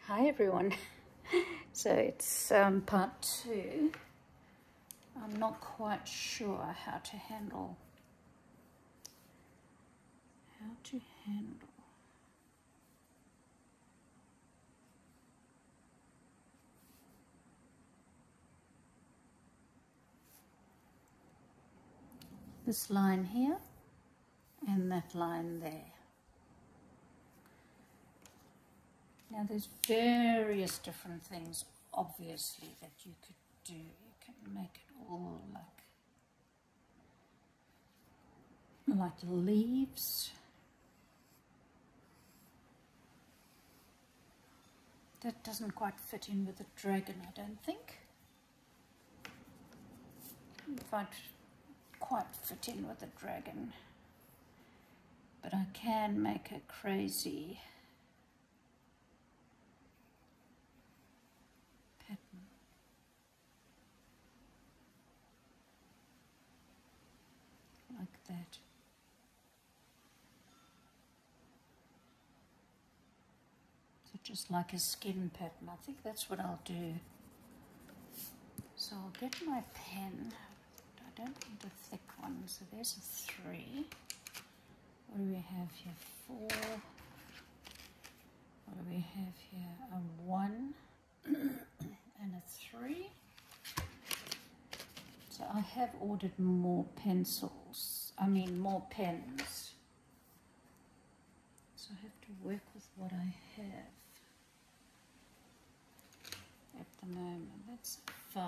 Hi everyone. So it's part 2. I'm not quite sure how to handle this line here and that line there. Now there's various different things obviously that you could do. You can make it all like leaves. That doesn't quite fit in with the dragon, I don't think. It might quite fit in with the dragon, but I can make a crazy pattern. Like that. So just like a skin pattern. I think that's what I'll do. So I'll get my pen. I don't want a thick one, so there's a 3. What do we have here? 4. What do we have here? A 1 and a 3. So I have ordered more pencils. More pens. So I have to work with what I have at the moment. That's 5.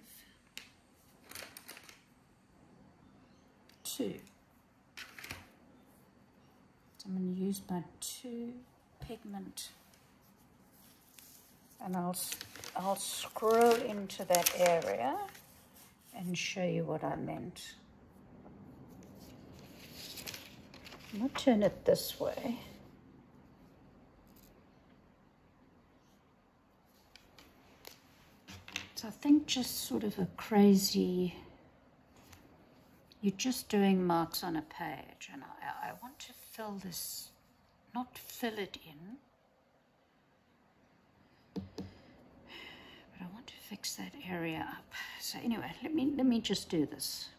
2. So I'm going to use my 2 pigment, and I'll scroll into that area and show you what I meant. I'm going to turn it this way. So I think just sort of a crazy, you're just doing marks on a page, and I want to fill this, not fill it in, but I want to fix that area up. So anyway, let me just do this.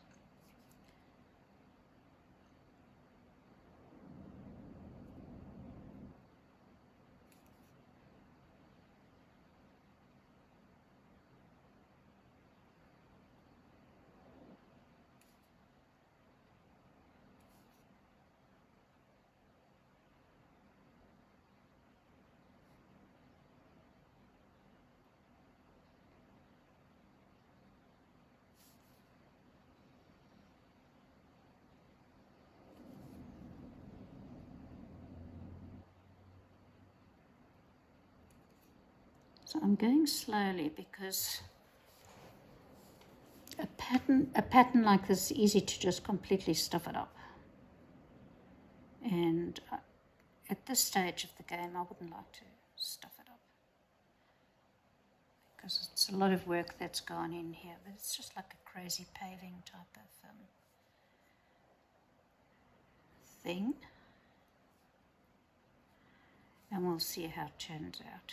So I'm going slowly because a pattern like this is easy to just completely stuff it up. And at this stage of the game, I wouldn't like to stuff it up because it's a lot of work that's gone in here. But it's just like a crazy paving type of thing. And we'll see how it turns out.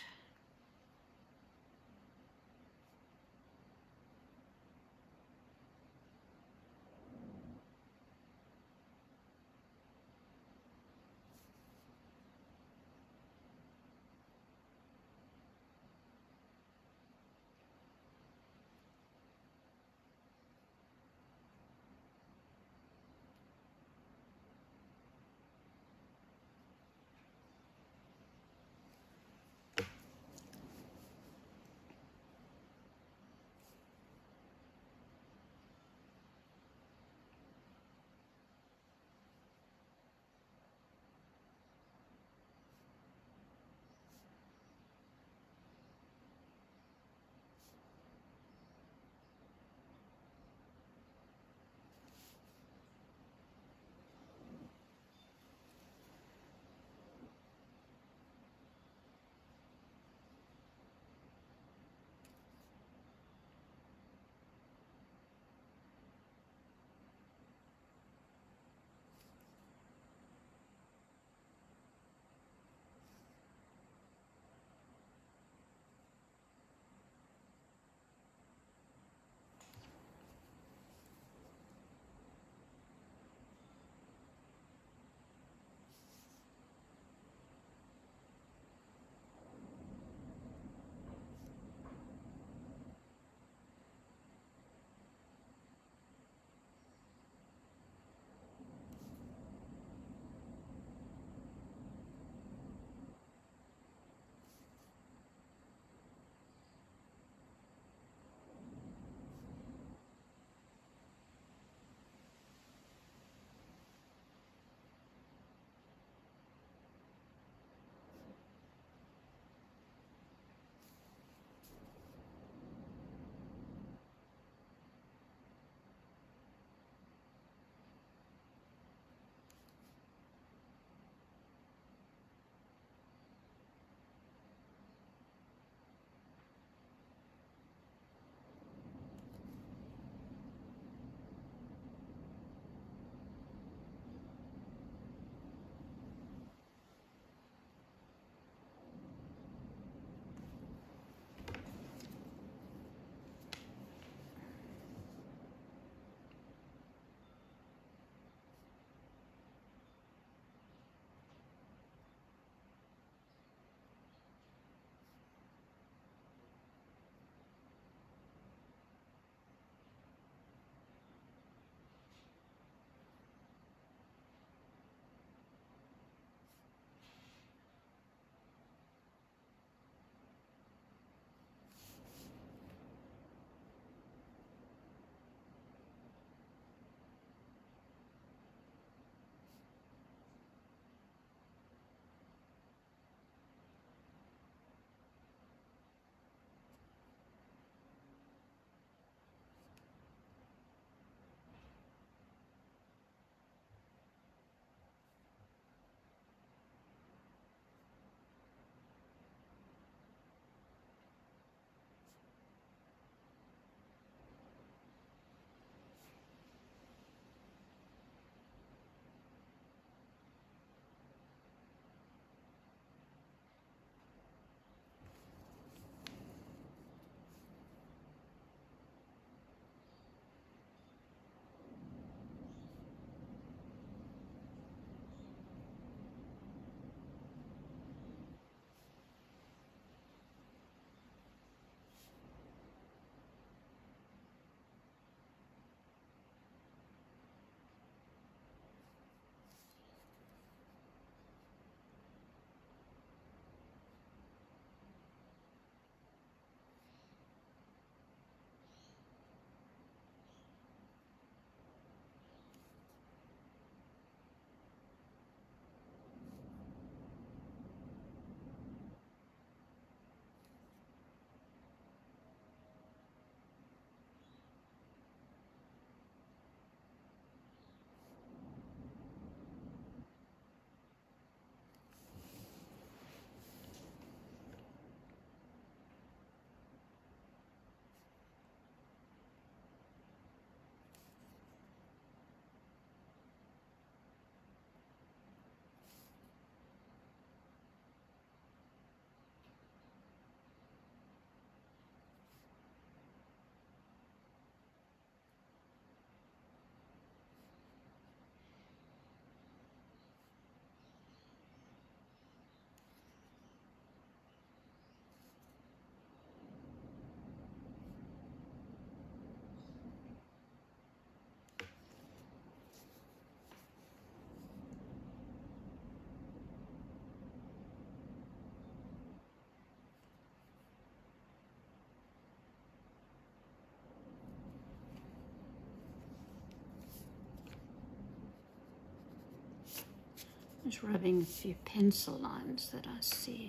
Just rubbing a few pencil lines that I see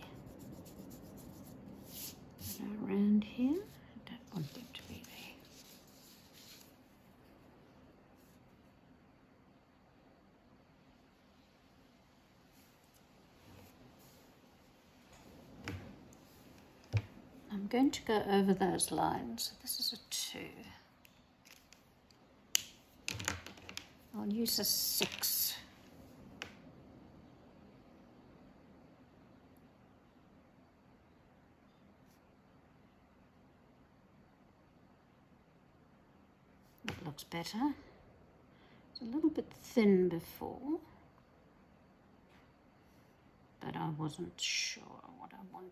that are around here. I don't want them to be there. I'm going to go over those lines. This is a 2. I'll use a 6. That looks better. It's a little bit thin before, but I wasn't sure what I wanted.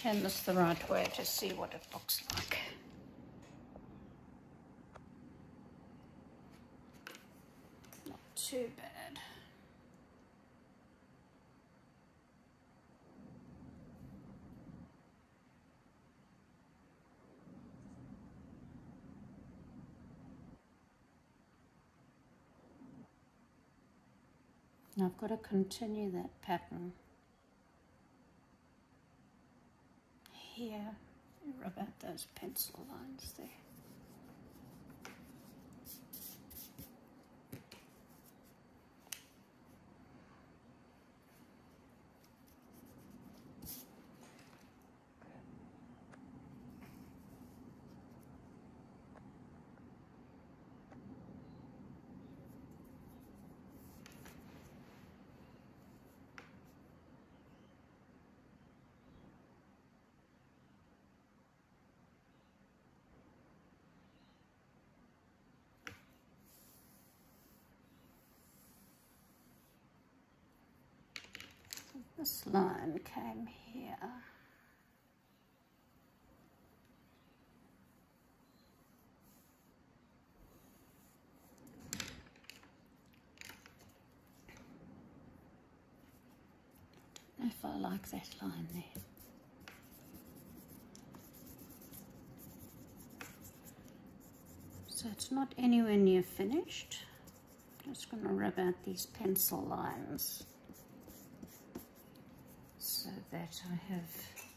turn this the right way to see what it looks like. Not too bad. Now I've got to continue that pattern here, rub out those pencil lines there. This line came here. I don't know if I like that line there. So it's not anywhere near finished. I'm just going to rub out these pencil lines so that I have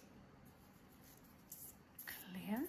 clear.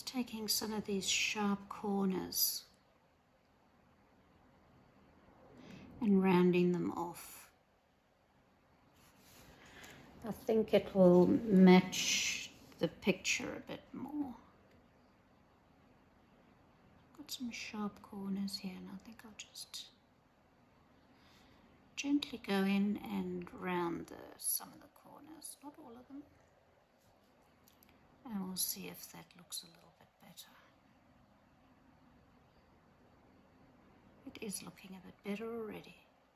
Just taking some of these sharp corners and rounding them off. I think it will match the picture a bit more. Got some sharp corners here, and I think I'll just gently go in and round some of the corners, not all of them. And we'll see if that looks a little bit better. It is looking a bit better already.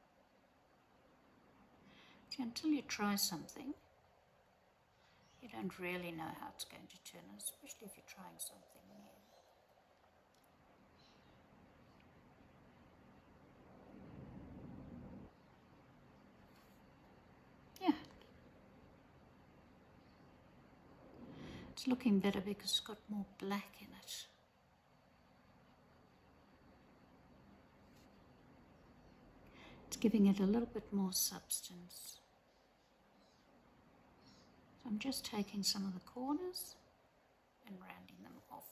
See, until you try something, you don't really know how it's going to turn, especially if you're trying something new. Yeah. It's looking better because it's got more black in it. It's giving it a little bit more substance. So I'm just taking some of the corners and rounding them off.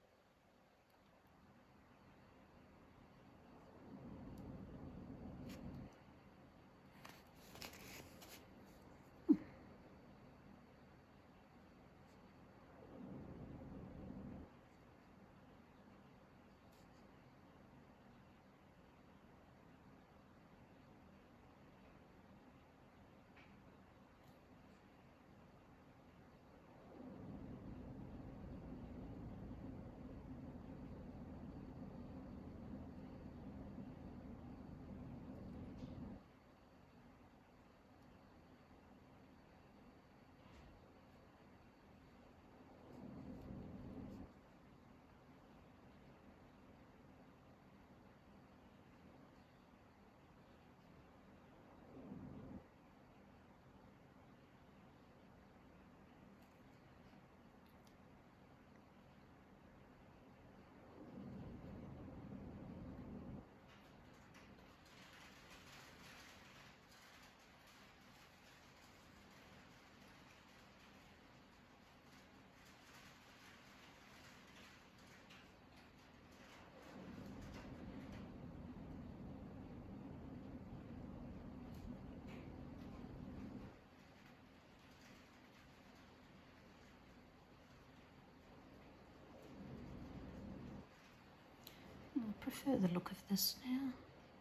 I prefer the look of this now.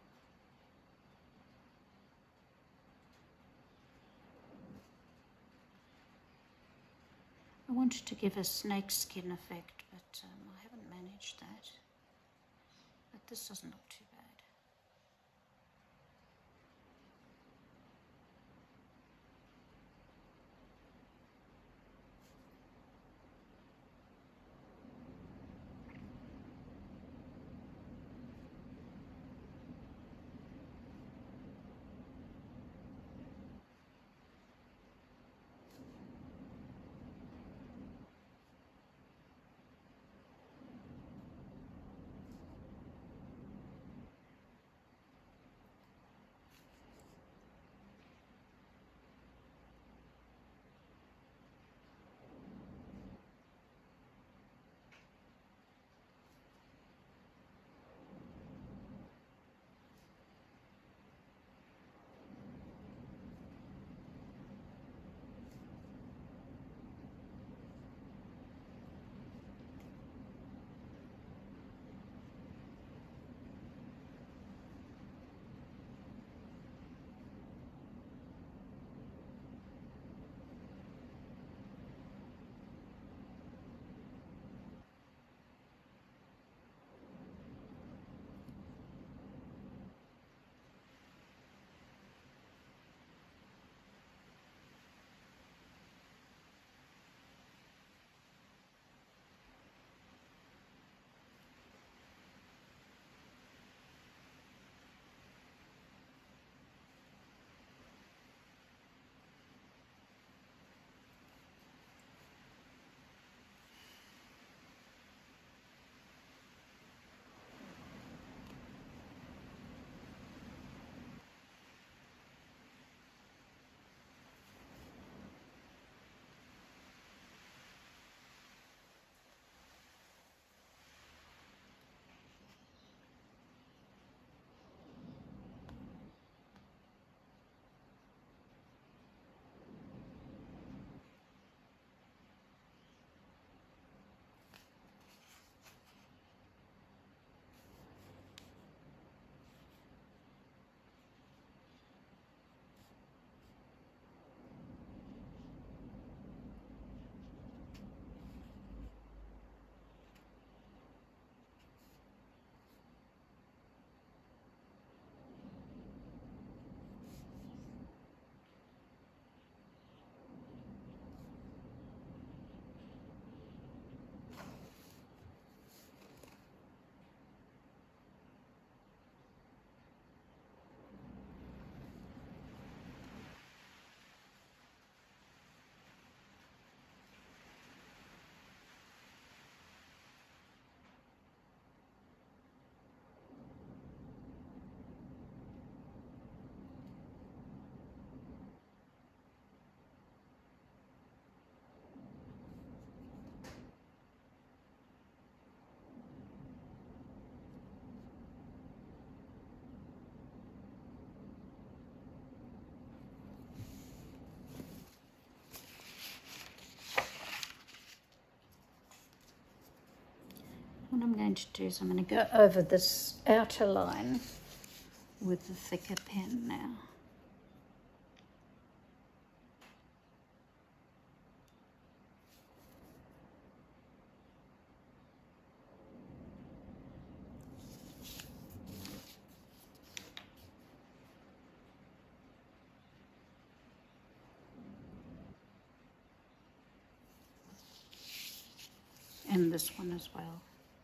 I wanted to give a snake skin effect, but I haven't managed that. But this doesn't look too bad. going to do is I'm going to go over this outer line with the thicker pen now. And this one as well.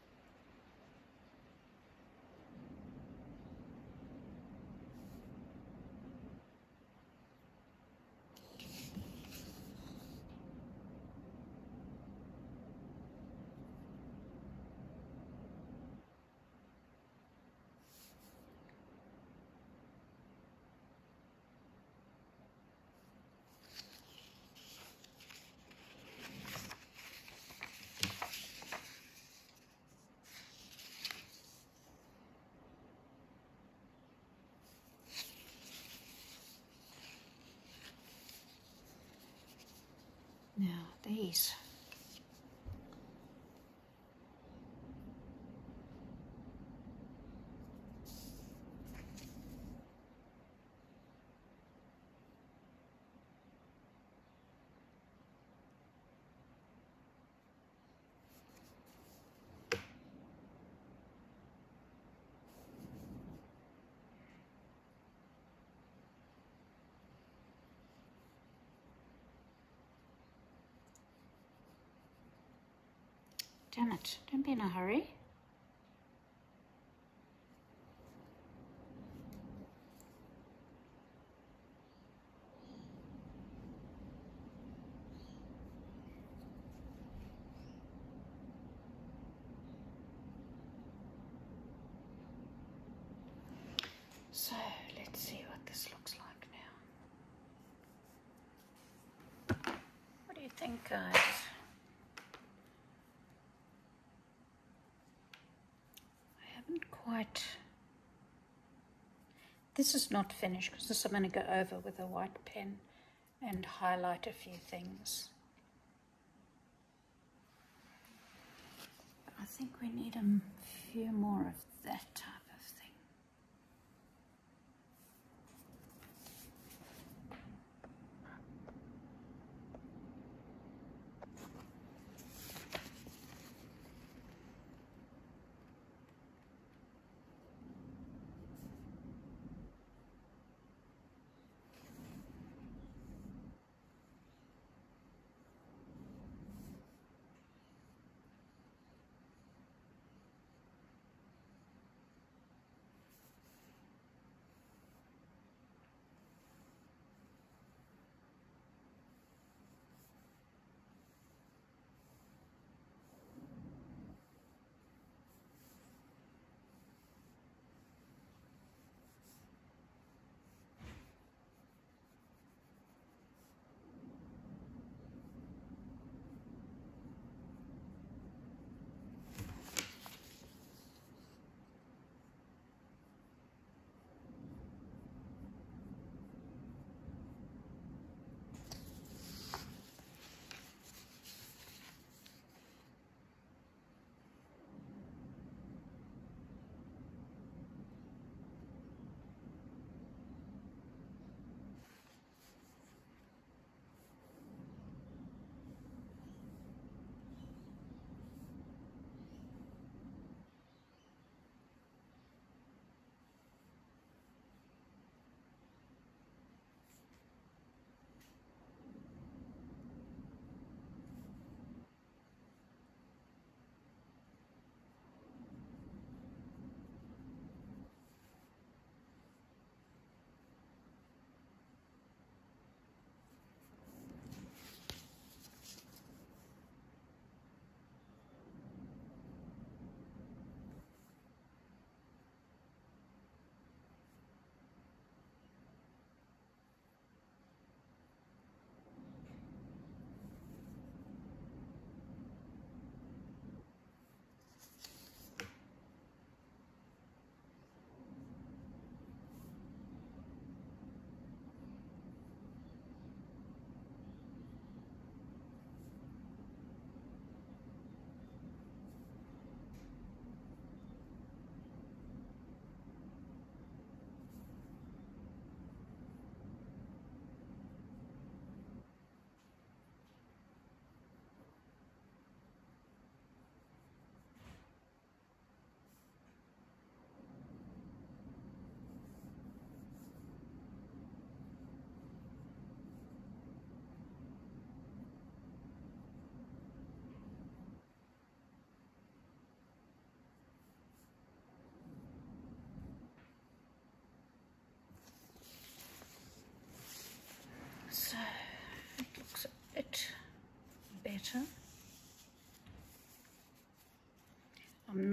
Now these. Damn it, don't be in a hurry. So let's see what this looks like now. What do you think, guys? Quite. This is not finished because this I'm going to go over with a white pen and highlight a few things. But I think we need a few more of that type of thing.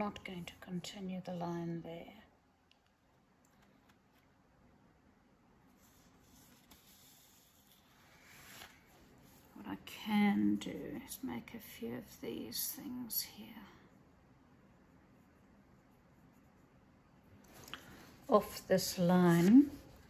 not going to continue the line there. What I can do is make a few of these things here. Off this line.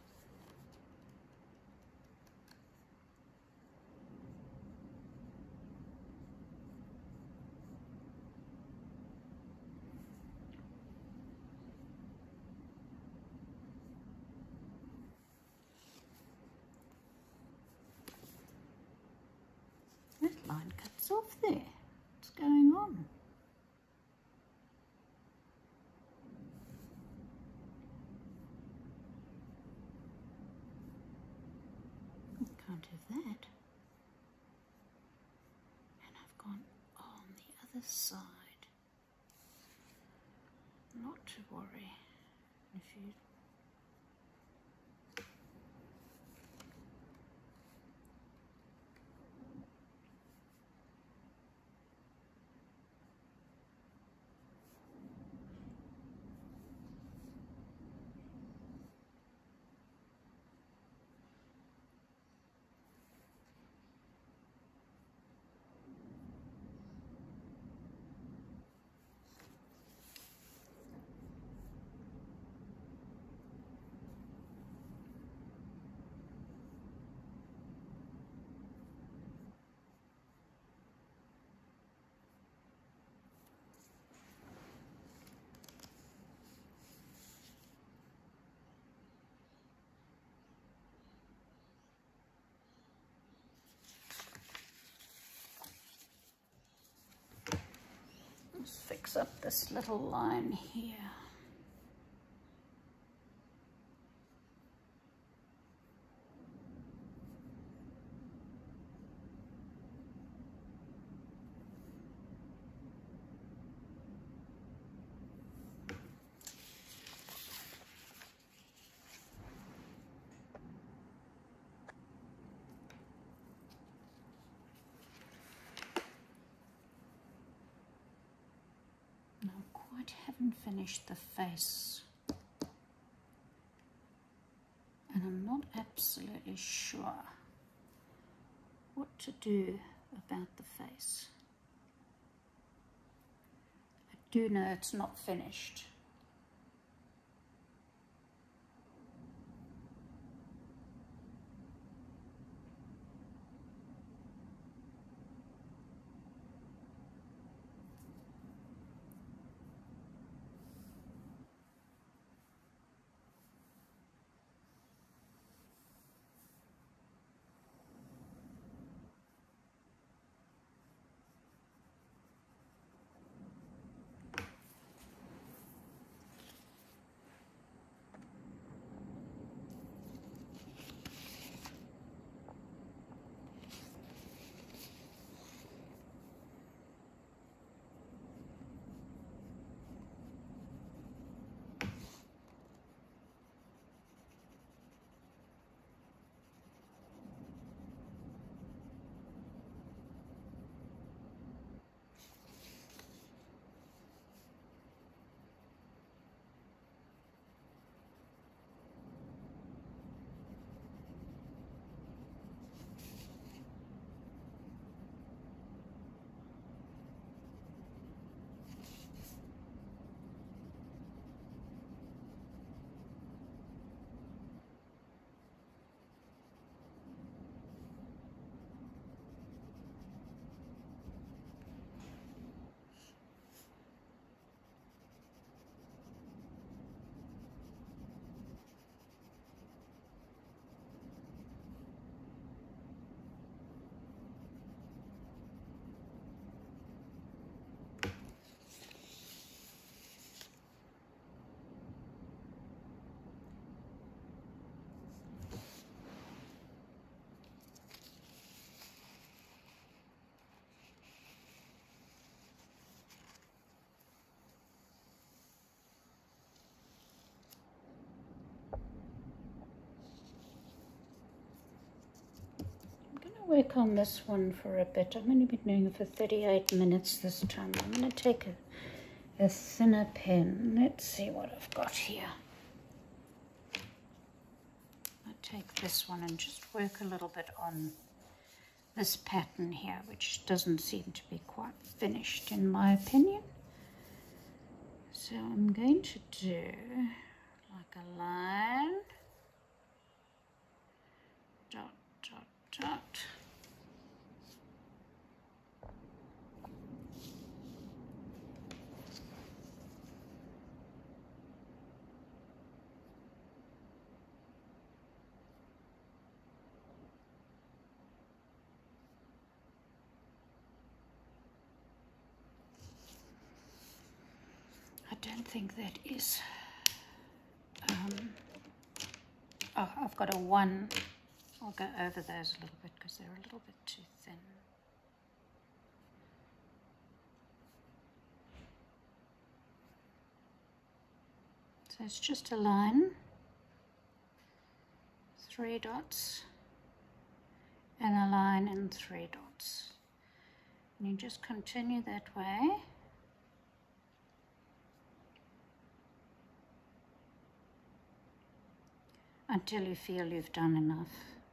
That line cuts off there. What's going on? Can't have that. And I've gone on the other side. Not to worry. If you let's fix up this little line here. Haven't finished the face, and I'm not absolutely sure what to do about the face. I do know it's not finished. Work on this one for a bit. I'm going to be doing it for 38 minutes this time. I'm going to take a thinner pen. Let's see what I've got here. I'll take this one and just work a little bit on this pattern here, which doesn't seem to be quite finished in my opinion. So I'm going to do like a line, dot, dot, dot. I don't think that is, oh, I've got a 1. I'll go over those a little bit because they're a little bit too thin. So it's just a line, 3 dots, and a line and 3 dots. And you just continue that way. Until you feel you've done enough.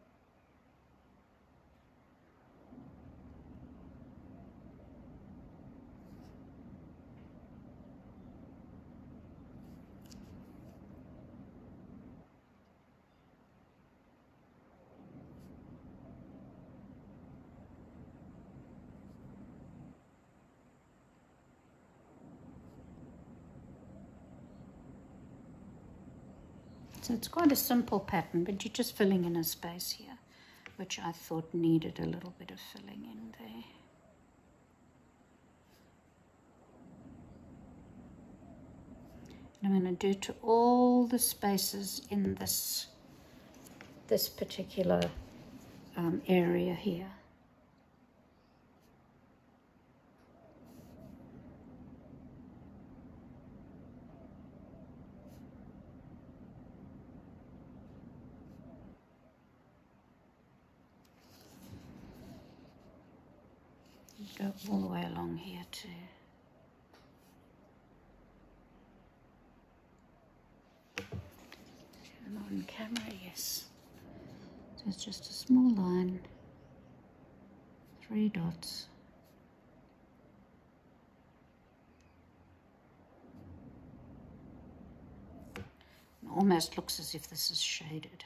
So it's quite a simple pattern, but you're just filling in a space here, which I thought needed a little bit of filling in there. And I'm going to do to all the spaces in this particular area here. Go all the way along here too. I'm on camera, yes. So it's just a small line, 3 dots. It almost looks as if this is shaded.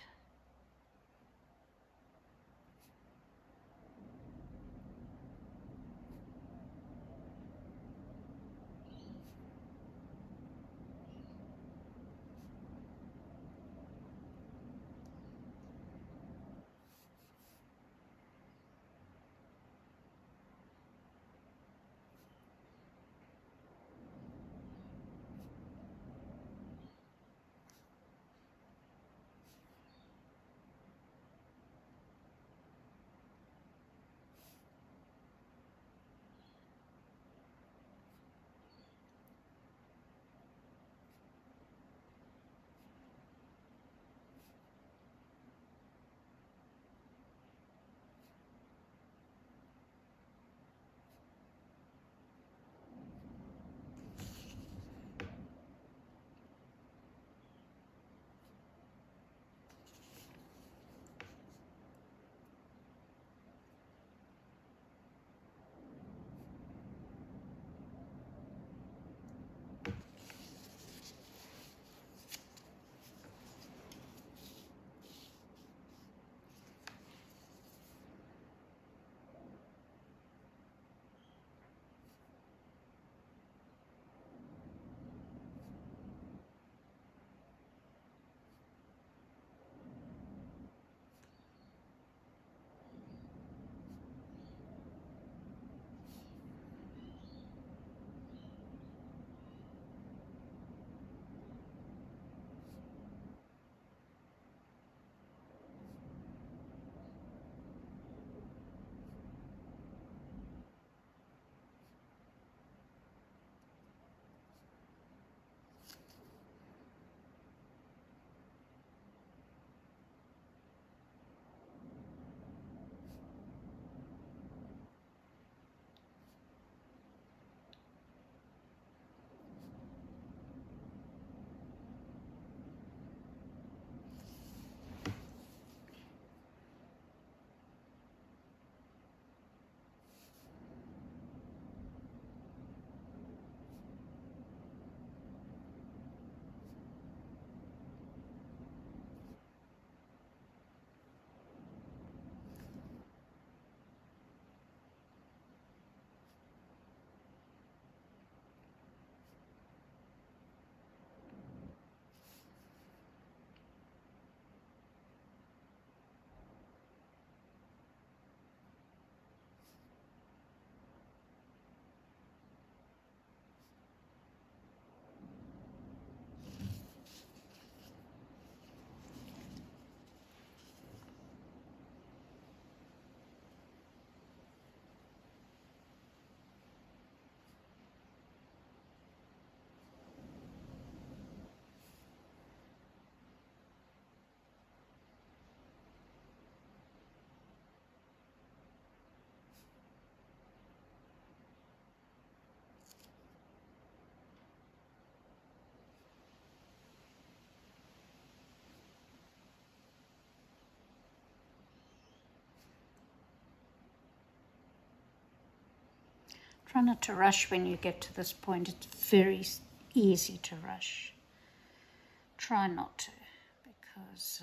Try not to rush when you get to this point. It's very easy to rush. Try not to, because,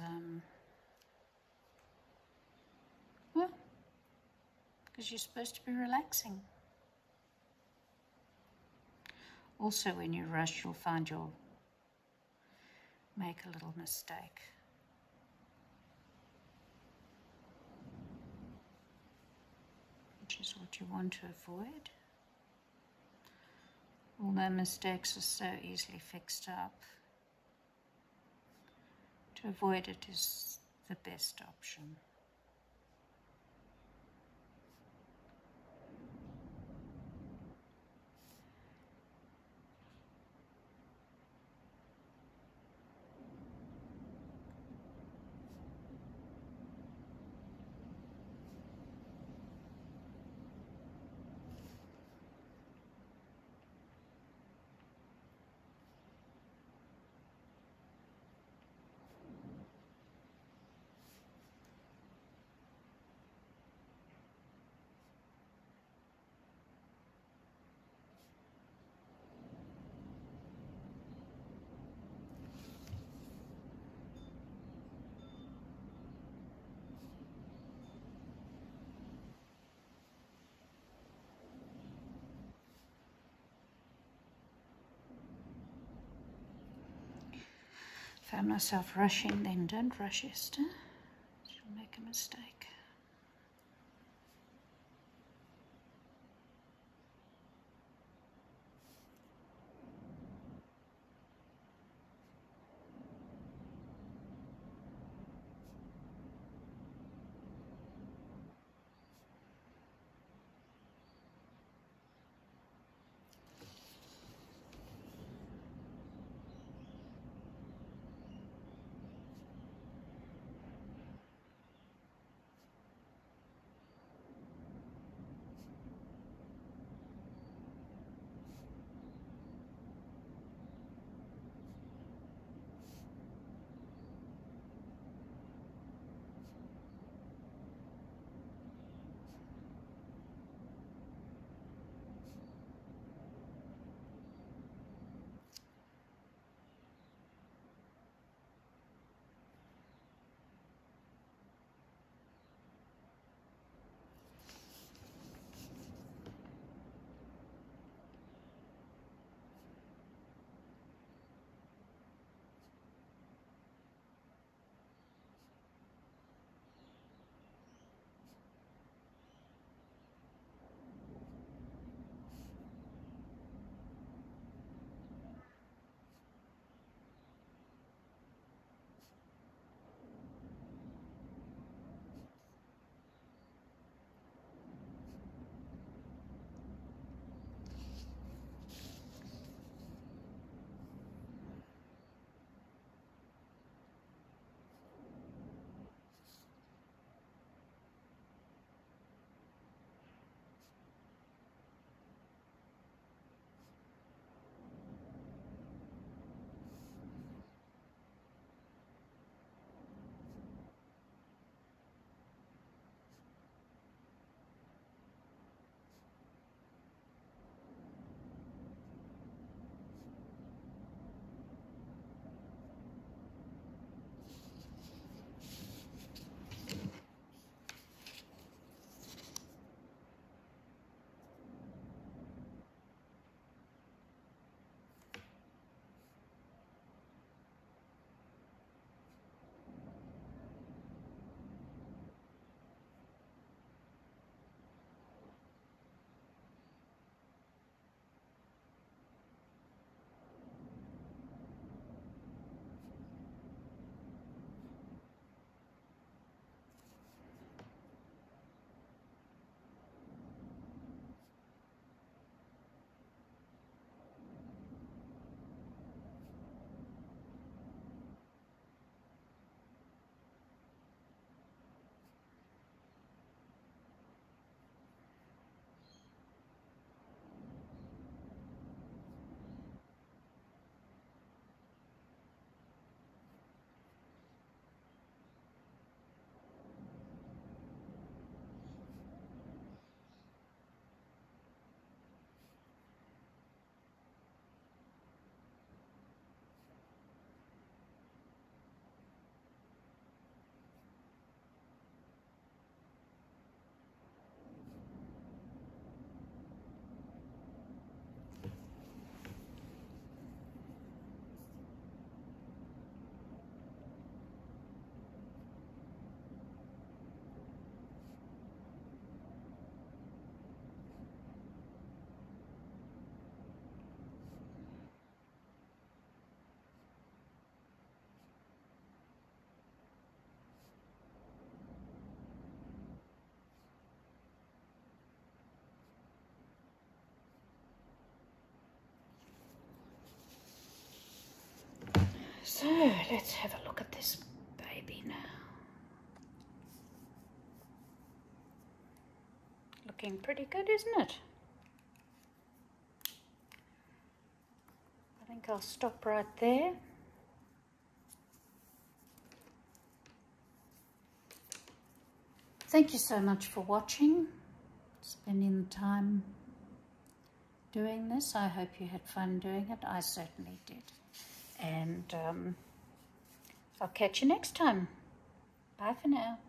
well, because you're supposed to be relaxing. Also, when you rush, you'll find you'll make a little mistake. Which is what you want to avoid. Although mistakes are so easily fixed up, to avoid it is the best option. Found myself rushing, then don't rush, Esther. You'll make a mistake. So let's have a look at this baby now. Looking pretty good, isn't it? I think I'll stop right there. Thank you so much for watching, spending the time doing this. I hope you had fun doing it. I certainly did. And I'll catch you next time. Bye for now.